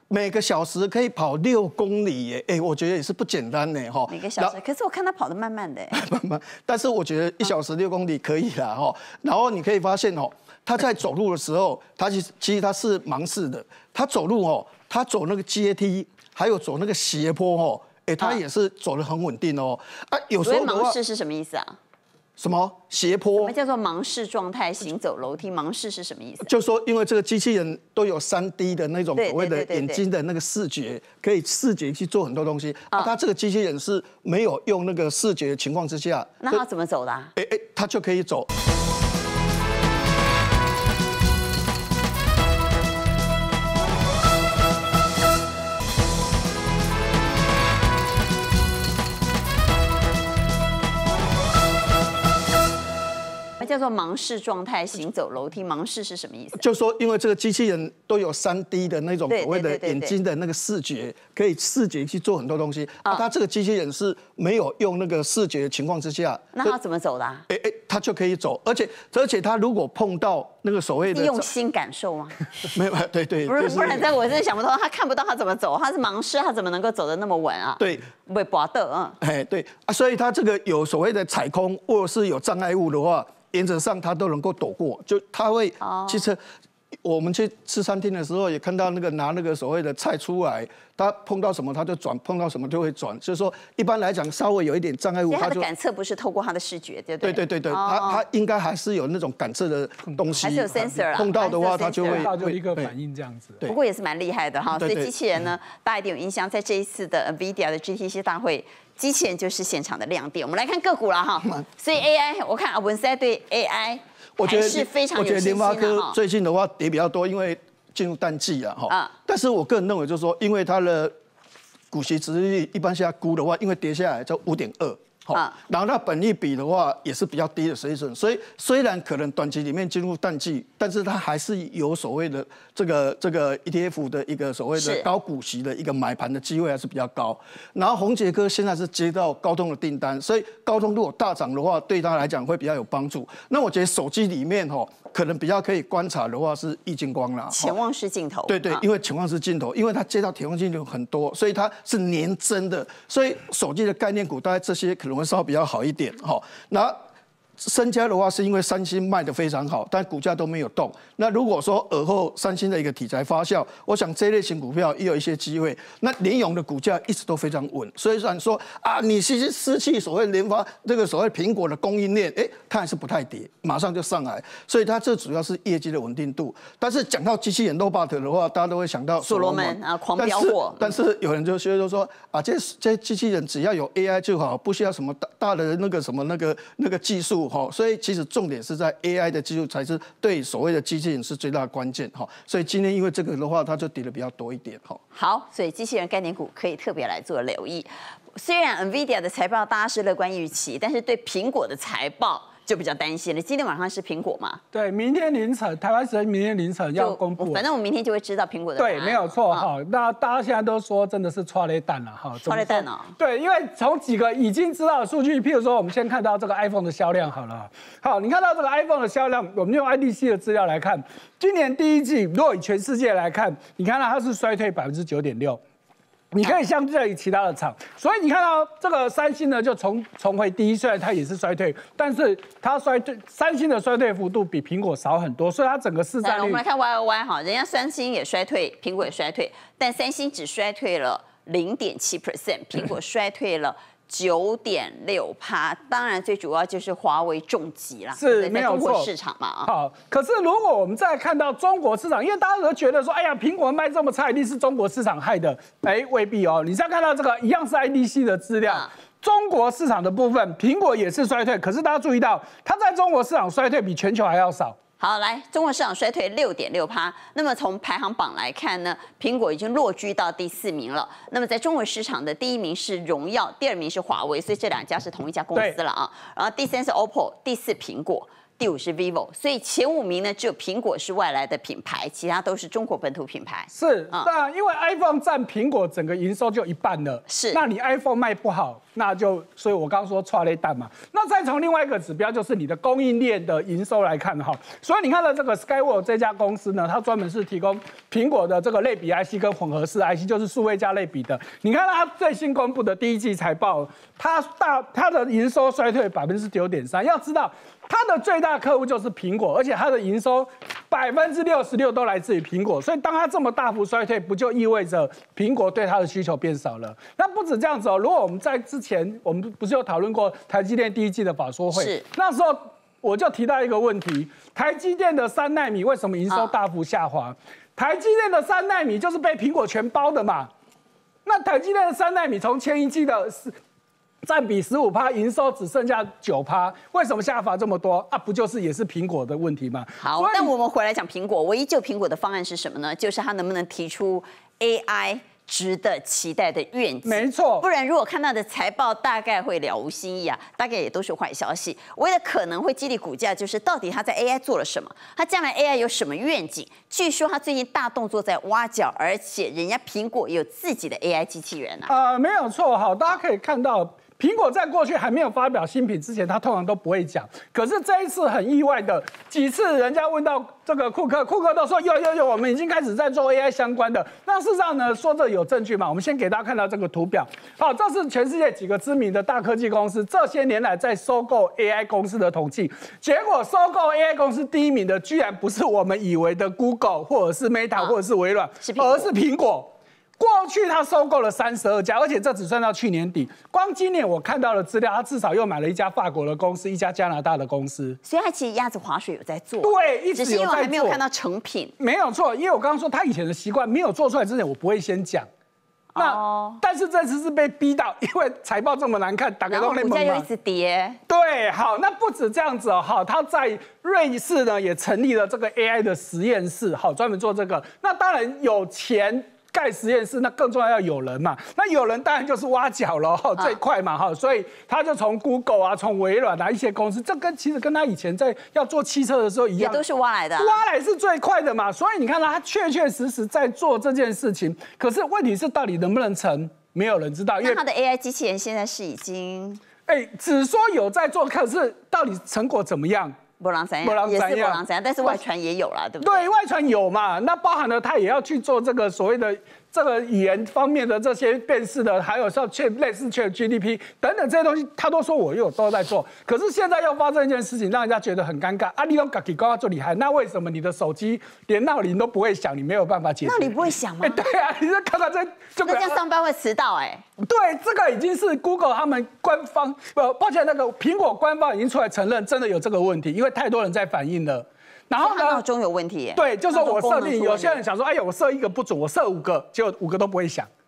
每个小时可以跑6公里耶，哎，我觉得也是不简单呢，哈。 每个小时，可是我看他跑得慢慢的， 慢慢，但是我觉得1小时6公里可以啦，哈。然后你可以发现哦，他在走路的时候，他其实他是盲式的，他走路哦，他走那个阶梯，还有走那个斜坡哦，哎，他也是走得很稳定哦。啊，有时候的话， 盲式是什么意思啊？ 什么斜坡？ 什么叫做盲视状态行走楼梯？盲视是什么意思？ 就说因为这个机器人都有3D 的那种所谓的眼睛的那个视觉，可以视觉去做很多东西。它这个机器人是没有用那个视觉的情况之下， 那它怎么走的啊？ 它就可以走。 叫做盲视状态行走楼梯，盲视是什么意思？ 就说因为这个机器人都有3D 的那种所谓的眼睛的那个视觉，可以视觉去做很多东西。它这个机器人是没有用那个视觉的情况之下， 那它怎么走的啊？ 它就可以走，而且它如果碰到那个所谓的用心感受吗？ 没有，对， 不然在我真的想不通，他看不到他怎么走，他是盲视，他怎么能够走得那么稳啊？ 对， 被拔的， 对啊，所以它这个有所谓的踩空或者是有障碍物的话，原则上它都能够躲过，就它会其实。我们去吃餐厅的时候，也看到拿那个所谓的菜出来，他碰到什么他就转，碰到什么就会转。就是说，一般来讲，稍微有一点障碍物， 他的感测不是透过他的视觉，对不对？ 对，他应该还是有那种感测的东西， 还是有 sensor 啦。 碰到的话，他就会就一个反应这样子。 不过也是蛮厉害的哈。所以机器人呢，大家一定有印象，在这一次的 NVIDIA 的 GTC 大会，机器人就是现场的亮点。我们来看个股了哈。所以 AI， 我看文赛对 AI。 我觉得是非常有信心的。 联发科最近的话跌比较多，因为进入淡季啊，哈。但是我个人认为，就是说，因为它的股息殖利率一般现在估的话，因为跌下来就5.2。然后它本益比的话也是比较低的水准，所以虽然可能短期里面进入淡季，但是它还是有所谓的这个 ETF 的一个所谓的高股息的一个买盘的机会还是比较高。然后宏捷科现在是接到高通的订单，所以高通如果大涨的话，对它来讲会比较有帮助。那我觉得手机里面可能比较可以观察的话是易晶光啦， 潜望式镜头。 对，因为潜望式镜头，因为它接到潜望镜头很多，所以它是年增的，所以手机的概念股大概这些可能会稍微比较好一点哈。那身家的话，是因为三星卖得非常好，但股价都没有动。那如果说尔后三星的一个题材发酵，我想这类型股票也有一些机会。那联咏的股价一直都非常稳，所以说啊，你失去所谓联发这个所谓苹果的供应链，它还是不太跌，马上就上来。所以它这主要是业绩的稳定度。但是讲到机器人 Robot 的话，大家都会想到所罗门啊，狂飙货。 但是有人就说啊，这机器人只要有 AI 就好，不需要什么大的那个什么那个技术。所以其实重点是在 AI 的技术才是对所谓的机器人是最大的关键。所以今天因为这个的话，它就跌得比较多一点。 好，所以机器人概念股可以特别来做留意。虽然 NVIDIA 的财报大家是乐观预期，但是对苹果的财报就比较担心了。今天晚上是苹果嘛？ 对，明天凌晨台湾时间明天凌晨要公布。 反正我们明天就会知道苹果的答案。 对，没有错哈。那大家现在都说真的是剉咧蛋了哈。 剉咧蛋哦。 对，因为从几个已经知道的数据，譬如说我们先看到这个 iPhone 的销量好了。好，你看到这个 iPhone 的销量，我们用 IDC 的资料来看，今年第一季如果以全世界来看，你看到它是衰退9.6%。你可以相对于其他的厂，所以你看到这个三星呢就重回第一，虽然它也是衰退，但是它三星的衰退幅度比苹果少很多，所以它整个市占率。 我们来看 YOY 哈，人家三星也衰退，苹果也衰退，但三星只衰退了0.7%，苹果衰退了9.6%，当然最主要就是华为重击啦， 是没有错， 中国市场嘛啊。 好，可是如果我们再看到中国市场，因为大家都觉得说，哎呀，苹果卖这么差，一定是中国市场害的，未必哦。你再看到这个一样是 IDC 的资料，中国市场的部分，苹果也是衰退，可是大家注意到，它在中国市场衰退比全球还要少。 好，来，中国市场衰退6.6%。那么从排行榜来看呢，苹果已经落居到第4名了。那么在中国市场的第1名是荣耀，第2名是华为，所以这2家是同一家公司了啊。然后第3是 OPPO， 第4苹果，第5是 vivo。所以前5名呢，只有苹果是外来的品牌，其他都是中国本土品牌。 是，那因为 iPhone 占苹果整个营收就一半了， 是， 那你 iPhone 卖不好。 所以我刚刚说剉咧蛋嘛。那再从另外一个指标，就是你的供应链的营收来看哈。所以你看到这个 Skyworks 这家公司呢，它专门是提供苹果的这个类比 IC 跟混合式 IC， 就是数位加类比的。你看它最新公布的第一季财报，它的营收衰退9.3%。要知道，它的最大客户就是苹果，而且它的营收66%都来自于苹果。所以当它这么大幅衰退，不就意味着苹果对它的需求变少了？那不止这样子哦，如果我们在之前，我们不是有讨论过台积电第一季的法说会？ 是那时候我就提到一个问题：台积电的3奈米为什么营收大幅下滑？台积电的3奈米就是被苹果全包的嘛。那台积电的3奈米从前一季的占比15%，营收只剩下9%，为什么下滑这么多啊？不就是也是苹果的问题吗？ 好，但我们回来讲苹果，唯一就苹果的方案是什么呢？就是它能不能提出 AI 值得期待的愿景？ 没错， 不然如果看到的财报大概会了无新意啊，大概也都是坏消息。唯一的可能会激励股价，就是到底它在 AI 做了什么，它将来 AI 有什么愿景？据说它最近大动作在挖角，而且人家苹果有自己的 AI 机器人啊。 没有错，好，大家可以看到。苹果在过去还没有发表新品之前，它通常都不会讲。可是这一次很意外的，几次人家问到这个库克都说有，我们已经开始在做 AI 相关的。那事实上呢，说这有证据嘛？我们先给大家看到这个图表。好，这是全世界几个知名的大科技公司这些年来在收购 AI 公司的统计。结果收购 AI 公司第一名的，居然不是我们以为的 Google 或者是 Meta 或者是微软，而是苹果。过去他收购了32家，而且这只算到去年底。光今年我看到的资料，他至少又买了一家法国的公司，一家加拿大的公司。 所以他其实鸭子划水有在做， 对，一直有在做， 只是因为还没有看到成品。 没有错，因为我刚刚说他以前的习惯，没有做出来之前我不会先讲。但是这次是被逼到，因为财报这么难看，打开都股价又一直跌。 对，好，那不止这样子哦，好，他在瑞士呢也成立了这个 AI 的实验室，好，专门做这个。那当然有钱盖实验室，那更重要有人嘛。那有人当然就是挖角了，最快嘛，哈，所以他就从 Google 啊，从微软啊一些公司，这其实跟他以前在要做汽车的时候一样， 也都是挖来的， 挖来是最快的嘛。所以你看到他确实在做这件事情，可是问题是到底能不能成，没有人知道。 因为他的 AI 机器人现在是已经， 只说有在做，可是到底成果怎么样？ 波浪怎样，也是波浪怎样，但是外传也有了，对不对？ 对，外传有嘛，那包含了他也要去做这个所谓的这个语言方面的这些辨识的，还有像类似 ChatGPT 等等这些东西，他都说我都在做。可是现在又发生一件事情，让人家觉得很尴尬。你用自己讲最厉害，那为什么你的手机连闹铃都不会响？你没有办法解决？ 闹铃不会响吗？ 对啊，你就看到那这样上班会迟到对，这个已经是 Google 他们官方抱歉，那个苹果官方已经出来承认真的有这个问题，因为太多人在反映了。然后呢？ 闹钟有问题。 对，就是我设定，有些人想说，哎呀，我设1个不准，我设5个，结果5个都不会响。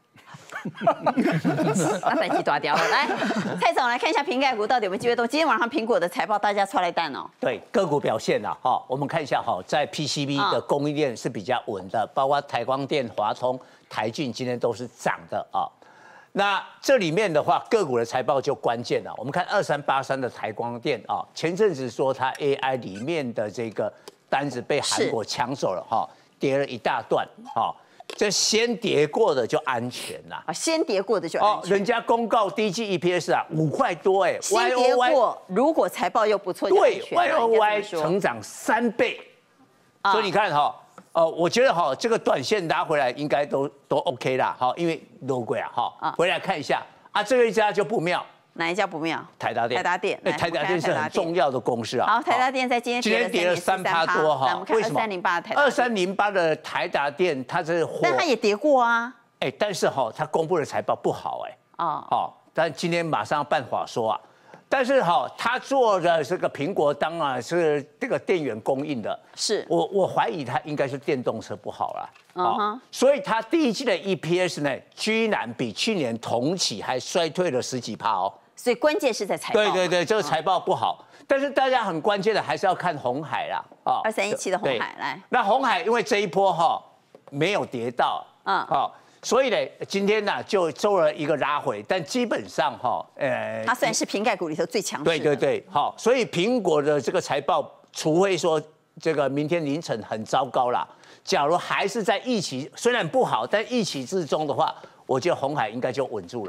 把本期打掉了。来，蔡总来看一下瓶盖股到底有没有机会动。今天晚上苹果的财报，大家剉咧蛋哦。 对，个股表现啊，我们看一下在 PCB 的供应链是比较稳的，包括台光电、华通、台骏今天都是涨的啊。那这里面的话，个股的财报就关键了。我们看2383的台光电啊，前阵子说它 AI 里面的这个单子被韩国抢走了跌了一大段这先跌过的就安全啦。 先跌过的就安全。 人家公告第一季 EPS5块多先跌过，如果财报又不错， 对 YOY 成长3倍，所以你看我觉得这个短线拉回来应该都 OK 啦因为落过回来看一下这一家就不妙。 哪一家不妙？ 台达电。台达电是很重要的公司好，台达电在今天跌了 3%多为什么？2308的台达电。 2308的台达电，它这货， 但它也跌过啊。 但是它公布的财报不好但今天马上要办法说但是他做的这个苹果当然是这个电源供应的， 是我怀疑它应该是电动车不好了所以它第一季的 EPS 呢，居然比去年同期还衰退了10几% 所以关键是在财报。 对，这个财报不好，但是大家很关键的还是要看鸿海啦 2317的鸿海来。 那鸿海因为这一波没有跌到所以呢，今天呢就做了一个拉回，但基本上它算是瓶盖股里头最强势的。 对，所以苹果的这个财报，除非说这个明天凌晨很糟糕啦，假如还是在预期，虽然不好，但预期之中的话，我觉得鸿海应该就稳住了。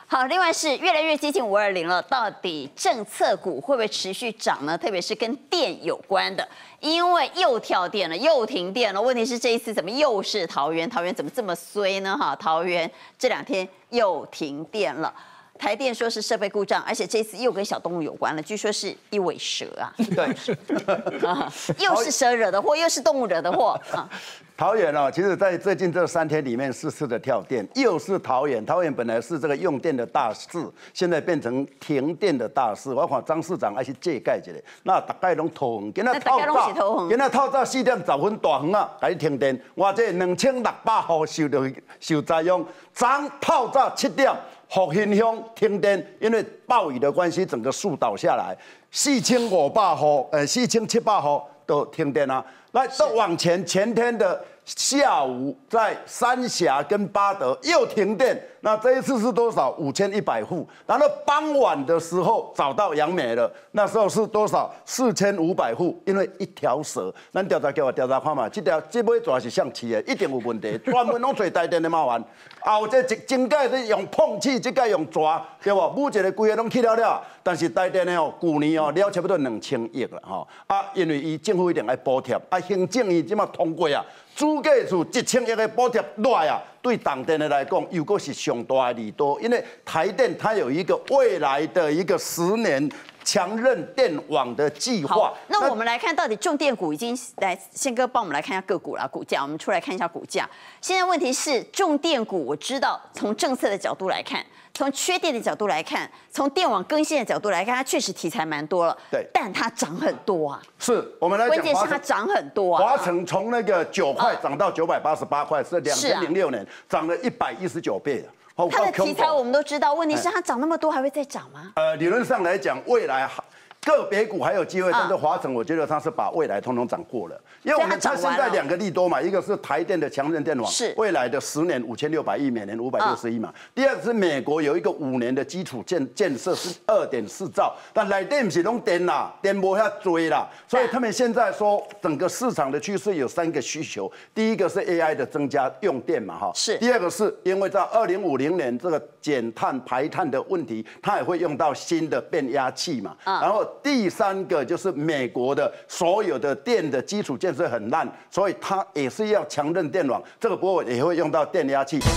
好，另外是越来越接近520了，到底政策股会不会持续涨呢？特别是跟电有关的，因为又跳电了，又停电了。问题是这一次怎么又是桃园？桃园怎么这么衰呢？哈，桃园这2天又停电了。台电说是设备故障，而且这次又跟小动物有关了，据说是一尾蛇啊。 对， 又是蛇惹的祸，又是动物惹的祸啊。 桃园哦，其实在最近这3天里面4次的跳电，又是桃园。桃园本来是这个用电的大市，现在变成停电的大市。我看张市长还是借盖一下，那大概拢头昏，今仔透早4点10分大昏啊，开始停电。我这2600户受灾殃，透早7点。福兴乡停电，因为暴雨的关系，整个树倒下来，4500户，4700户都停电啊。那再往前天的下午，在三峡跟八德又停电，那这一次是多少？5100户。然后傍晚的时候找到杨梅了，那时候是多少？4500户，因为一条蛇，咱调查看嘛，这尾蛇是象棋的，一定有问题，专门拢找台电的麻烦。后这真届是用碰气，这届用抓，对不？每一个规个拢去了，但是台电的哦，去年哦了差不多2000亿了吼，因为伊政府一定爱补贴，行政院即马通过啊。主计处1000亿的补贴来啊，对东电的来讲，又个是上大的利多，因为台电它有一个未来的一个10年强韧电网的计划。 那我们来看到底重电股已经来，宪哥帮我们来看一下个股啦，股价，我们出来看一下股价。现在问题是重电股，我知道从政策的角度来看。从缺电的角度来看，从电网更新的角度来看，它确实题材蛮多了， 对， 但它涨很多啊。 是我们来讲， 关键是它涨很多啊。 华城从那个9块涨到988块，是2006年涨了119倍的。 它的题材我们都知道，问题是它涨那么多，还会再涨吗？ 理论上来讲，未来个别股还有机会，但是华城我觉得它是把未来通通涨过了，因为我们它现在2个利多嘛，一个是台电的强韧电网， 是未来的10年5600亿，每年560亿嘛。第二个是美国有一个5年的基础建设是2.4兆，但来电不是拢电啦，电无遐多啦，所以他们现在说整个市场的趋势有3个需求，第一个是 AI 的增加用电嘛哈， 是。 第二个是因为在2050年这个减碳排碳的问题，它也会用到新的变压器嘛，然后。第3个就是美国的所有的电的基础建设很烂，所以它也是要强韧电网，这个部分也会用到电压器。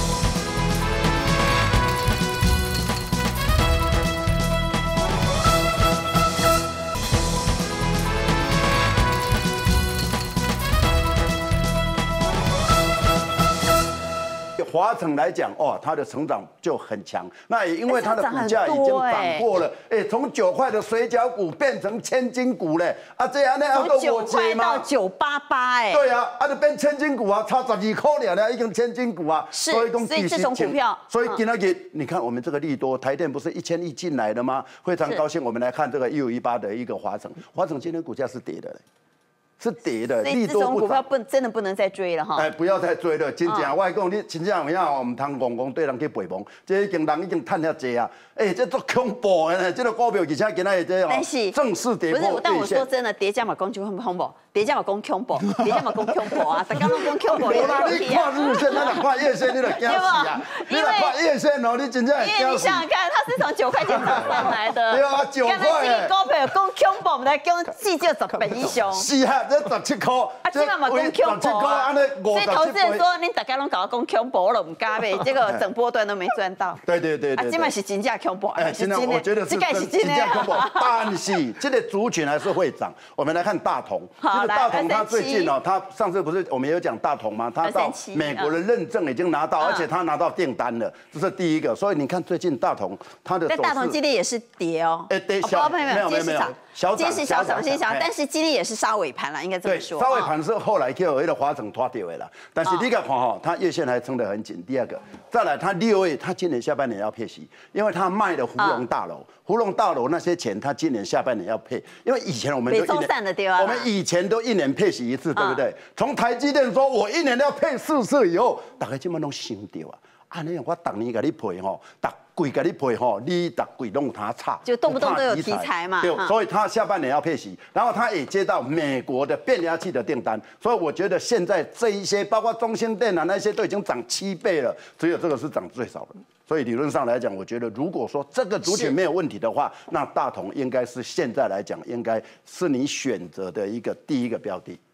华城来讲，哦，它的成长就很强。那也因为它的股价已经涨过了，从9块的水饺股变成千金股嘞，啊，这样呢要够我接吗？ 从9块到988， 对啊，就变千金股啊，差12块了，已经千金股啊。 是，所以这种股票， 所以今天你看我们这个利多，台电不是1000亿进来了吗？非常高兴。我们来看这个1518的一个华城，华城今天股价是跌的。是跌的， 所以这种股票真的不能再追了哈。 不要再追了，真正我讲你真正有影，唔通戆对人去背叛，这人已经赚遐济啊！这足恐怖的呢，这个股票而且今仔日这但是正式跌破月线。 但我说真的，跌价嘛讲就恐怖，跌价嘛讲恐怖，跌价嘛讲恐怖啊！大家拢讲恐怖， 你看日线，咱若看月线，你就惊死啊！你若看月线哦，你真正会惊死。 因为你想想看，它是从9块钱涨上来的。 对啊，9块。 这个股票讲恐怖，我们来讲至少10倍以上。 是啊，这17块。 这嘛讲恐怖啊！所以投资人说，恁大家拢搞我讲恐怖了，唔敢呗，结果整波段都没赚到。 对。 这嘛是真正恐怖。 现在我觉得是真正恐怖，但是这个族群还是会涨。我们来看大同，就是大同它最近哦，它上次不是我们有讲大同吗？它到美国的认证已经拿到，而且它拿到订单了，这是第一个。所以你看最近大同它的， 但大同今天也是跌哦。 跌小，没有， 今天是小涨，但是今天也是杀尾盘了，应该这么说。 杀尾盘是后来就有一个华城拖掉的啦，但是你看哈，它月线还撑得很紧。第二个，再来它6月，它今年下半年要配息，因为它卖了芙蓉大楼，芙蓉大楼那些钱，它今年下半年要配，因为以前我们都我们以前都1年配息一次，对不对？从台积电说我1年要配4次以后，大家基本都想到啊，按那样我当年给你配吼，贵给你配吼，你逐贵拢有它差， 就动不动都有题材嘛。 对，所以他下半年要配息，然后他也接到美国的变压器的订单，所以我觉得现在这一些，包括中兴电啊那些都已经涨7倍了，只有这个是涨最少的。 所以理论上来讲，我觉得如果说这个族群没有问题的话，那大同应该是现在来讲，应该是你选择的第一个标的。